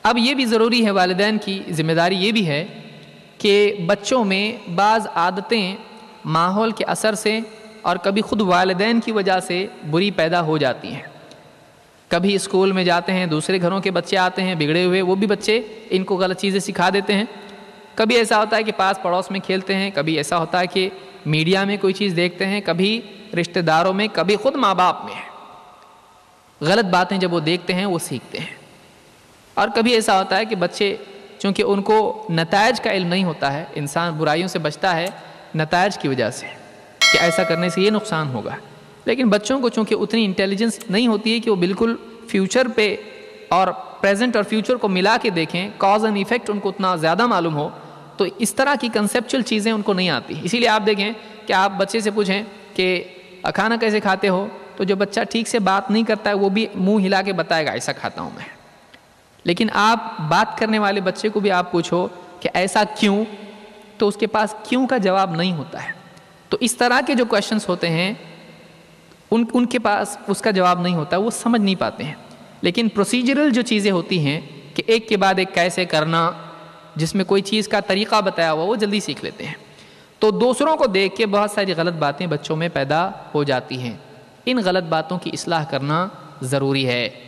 اب یہ بھی ضروری ہے، والدین کی ذمہ داری یہ بھی ہے کہ بچوں میں بعض عادتیں ماحول کے اثر سے اور کبھی خود والدین کی وجہ سے بری پیدا ہو جاتی ہیں۔ کبھی اسکول میں جاتے ہیں، دوسرے گھروں کے بچے آتے ہیں بگڑے ہوئے، وہ بھی بچے ان کو غلط چیزیں سکھا دیتے ہیں۔ کبھی ایسا ہوتا ہے کہ پاس پڑوس میں کھیلتے ہیں، کبھی ایسا ہوتا ہے کہ میڈیا میں کوئی چیز دیکھتے ہیں، کبھی رشتہ داروں میں، کبھی خود ماں باپ میں۔ غلط باتیں جب وہ دیکھتے ہیں وہ سیکھتے ہیں۔ اور کبھی ایسا ہوتا ہے کہ بچے چونکہ ان کو نتائج کا علم نہیں ہوتا ہے، انسان برائیوں سے بچتا ہے نتائج کی وجہ سے کہ ایسا کرنے سے یہ نقصان ہوگا، لیکن بچوں کو چونکہ اتنی انٹیلیجنس نہیں ہوتی ہے کہ وہ بالکل فیوچر پہ اور پریزنٹ اور فیوچر کو ملا کے دیکھیں، کاز اینڈ ایفیکٹ ان کو اتنا زیادہ معلوم ہو، تو اس طرح کی کنسیپچل چیزیں ان کو نہیں آتی۔ اسی لیے آپ دیکھیں کہ آپ بچے سے پوچھیں کہ کھانا کیسے کھاتے ہو، تو جو بچہ ٹھیک سے بات نہیں کرتا ہے وہ بھی منہ ہلا کے بتائے گا ایسا کھاتا ہوں میں، لیکن آپ بات کرنے والے بچے کو بھی آپ پوچھو کہ ایسا کیوں، تو اس کے پاس کیوں کا جواب نہیں ہوتا ہے۔ تو اس طرح کے جو کویشچنس ہوتے ہیں ان کے پاس اس کا جواب نہیں ہوتا، وہ سمجھ نہیں پاتے ہیں۔ لیکن پروسیجرل جو چیزیں ہوتی ہیں کہ ایک کے بعد ایک کیسے کرنا، جس میں کوئی چیز کا طریقہ بتایا ہوا وہ جلدی سیکھ لیتے ہیں۔ تو دوسروں کو دیکھ کے بہت ساری غلط باتیں بچوں میں پیدا ہو جاتی ہیں، ان غلط باتوں کی اصلاح کرنا ضروری ہے۔